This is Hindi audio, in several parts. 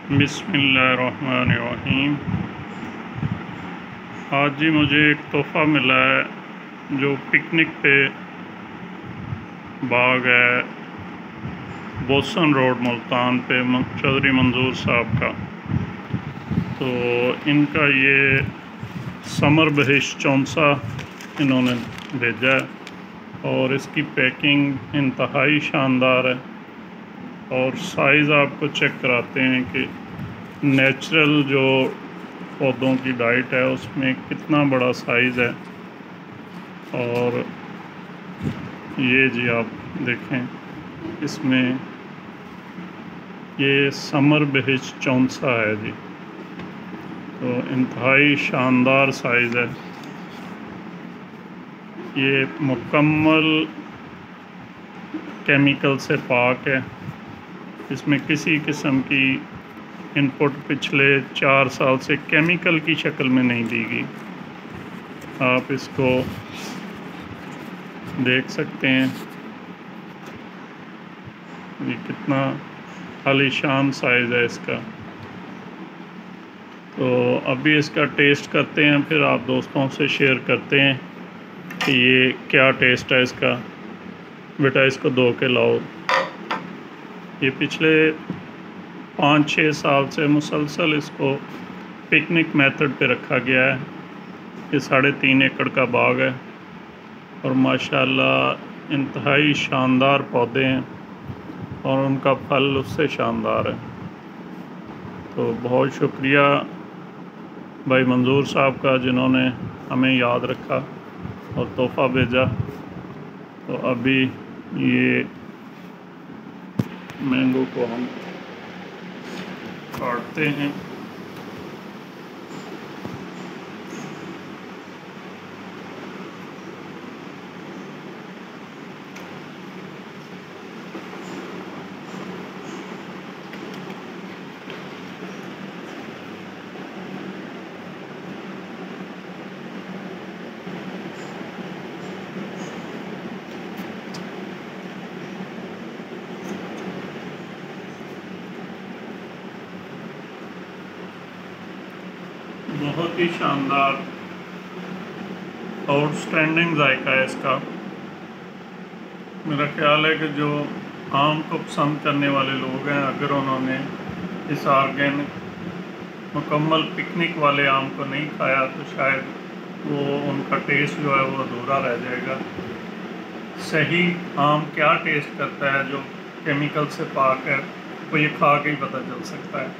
बिस्मिल्लाहिर्रहमानिर्रहीम। आज जी मुझे एक तोहफ़ा मिला है जो पिकनिक पे बाग है बोसन रोड मुल्तान पे चौधरी मंजूर साहब का। तो इनका ये समर बहिश चौंसा इन्होंने भेजा है और इसकी पैकिंग इंतहाई शानदार है। और साइज़ आपको चेक कराते हैं कि नेचुरल जो पौधों की डाइट है उसमें कितना बड़ा साइज़ है। और ये जी आप देखें, इसमें ये समर बहिश चौंसा है जी। तो इंतहाई शानदार साइज़ है। ये मुकम्मल केमिकल से पाक है। इसमें किसी किस्म की इनपुट पिछले 4 साल से केमिकल की शक्ल में नहीं दी गई। आप इसको देख सकते हैं, ये कितना आलीशान साइज़ है इसका। तो अभी इसका टेस्ट करते हैं, फिर आप दोस्तों से शेयर करते हैं कि ये क्या टेस्ट है इसका। बेटा इसको धो के लाओ। ये पिछले 5-6 साल से मुसलसल इसको पिकनिक मेथड पे रखा गया है। ये 3.5 एकड़ का बाग है और माशाल्लाह इंतहाई शानदार पौधे हैं और उनका फल उससे शानदार है। तो बहुत शुक्रिया भाई मंजूर साहब का, जिन्होंने हमें याद रखा और तोहफ़ा भेजा। तो अभी ये मैंगो को हम काटते हैं। बहुत ही शानदार आउटस्टैंडिंग जायका है इसका। मेरा ख्याल है कि जो आम को पसंद करने वाले लोग हैं, अगर उन्होंने इस ऑर्गेनिक मुकम्मल पिकनिक वाले आम को नहीं खाया तो शायद वो उनका टेस्ट जो है वो अधूरा रह जाएगा। सही आम क्या टेस्ट करता है जो केमिकल से पाक है, वो ये खा के ही पता चल सकता है।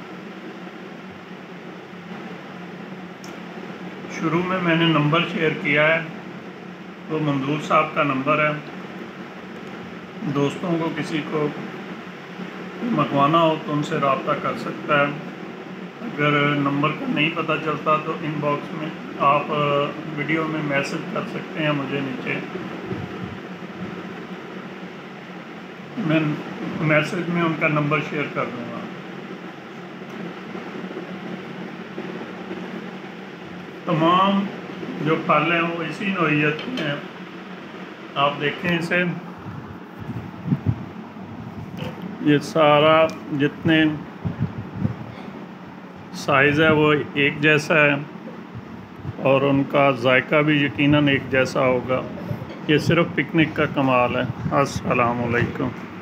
शुरू में मैंने नंबर शेयर किया है, तो मंजूर साहब का नंबर है। दोस्तों को किसी को मंगवाना हो तो उनसे रब्ता कर सकता है। अगर नंबर का नहीं पता चलता तो इनबॉक्स में आप वीडियो में मैसेज कर सकते हैं मुझे नीचे। मैं मैसेज में उनका नंबर शेयर कर दूँगा। तमाम जो फल हैं वो इसी नौइयत के हैं। आप देखें इसे, ये सारा जितने साइज़ है वो एक जैसा है और उनका जायका भी यकीनन एक जैसा होगा। ये सिर्फ पिकनिक का कमाल है। अस्सलाम वालेकुम।